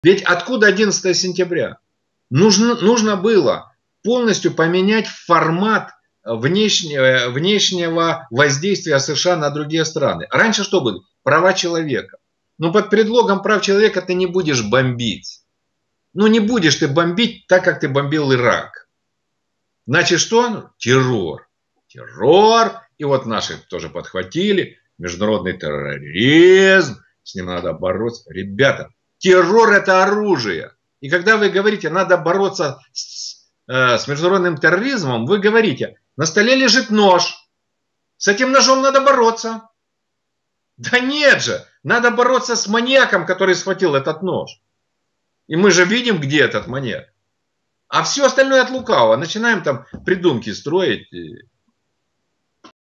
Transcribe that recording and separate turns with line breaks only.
Ведь откуда 11 сентября? Нужно было полностью поменять формат внешнего воздействия США на другие страны. Раньше что было? Права человека. Но под предлогом прав человека ты не будешь бомбить. Ну не будешь ты бомбить так, как ты бомбил Ирак. Значит что? Террор. Террор. И вот наши тоже подхватили. Международный терроризм. С ним надо бороться. Ребята, террор это оружие. И когда вы говорите, надо бороться с международным терроризмом, вы говорите, на столе лежит нож. С этим ножом надо бороться. Да нет же, надо бороться с маньяком, который схватил этот нож. И мы же видим, где этот маньяк. А все остальное от лукавого. Начинаем там придумки строить.